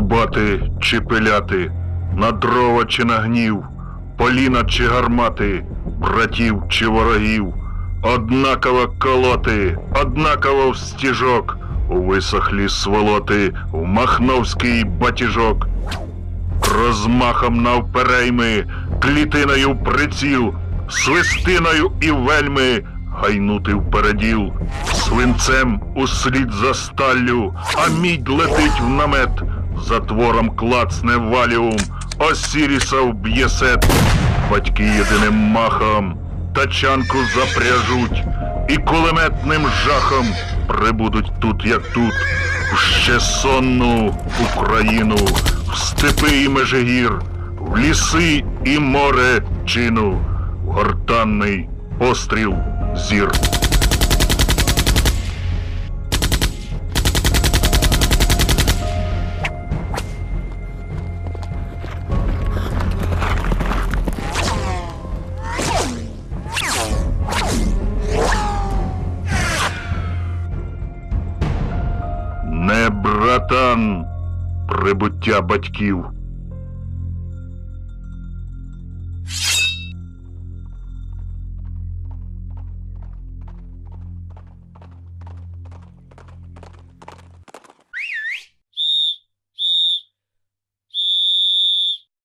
рубати чи пиляти, на дрова чи на гнів, поліна чи гармати, братів чи ворогів, однаково колоти, однаково в стіжок, у висохлі сволоти, в махновський батіжок. Розмахом навперейми, клітиною в приціл, свистиною і вельми гайнути впереділ, свинцем услід за сталлю, а мідь летить в намет, затвором клацне валіум, Осіріса вб'є сет. Батьки єдиним махом тачанку запряжуть і кулеметним жахом прибудуть тут, як тут, в ще сонну Україну, в степи і межигір, в ліси і море чину, в гортанний постріл зір. Не, братан, прибуття батьків.